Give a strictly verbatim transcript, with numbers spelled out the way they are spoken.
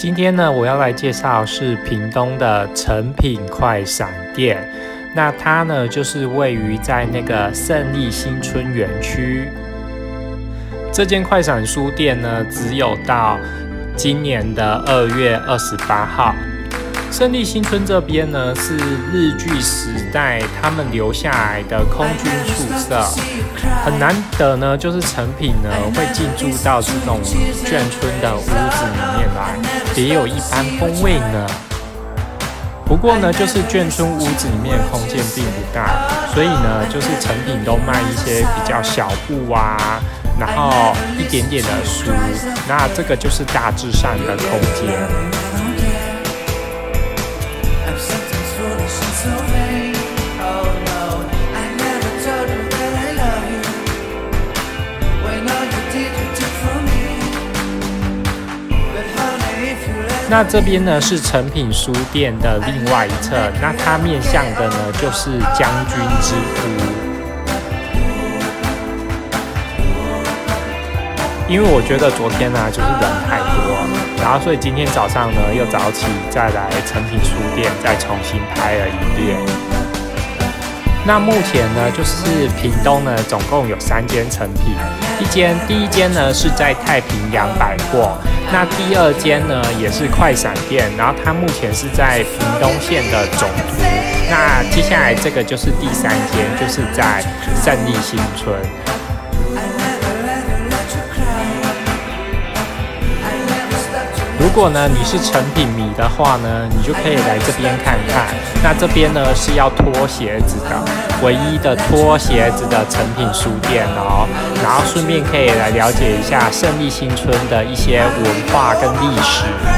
今天呢，我要来介绍是屏东的诚品快闪店。那它呢，就是位于在那个胜利新村园区。这间快闪书店呢，只有到今年的二月二十八号。胜利新村这边呢，是日据时代他们留下来的空军宿舍，很难得呢，就是诚品呢会进驻到这种眷村的屋子里面来，别有一番风味呢。不过呢，就是眷村屋子里面的空间并不大，所以呢，就是诚品都卖一些比较小物啊，然后一点点的书，那这个就是大致上的空间。那这边呢是诚品书店的另外一侧，那它面向的呢就是将军之屋。因为我觉得昨天呢、啊、就是人太多，然后所以今天早上呢又早起再来诚品书店再重新拍了一遍。那目前呢就是屏东呢总共有三间诚品，一间第一间呢是在太平洋百货。那第二间呢也是快闪店，然后它目前是在屏东县的总图。那接下来这个就是第三间，就是在胜利新村。如果呢你是诚品迷的话呢，你就可以来这边看看。那这边呢是要脱鞋子的，唯一的脱鞋子的诚品书店哦。然后顺便可以来了解一下胜利新村的一些文化跟历史。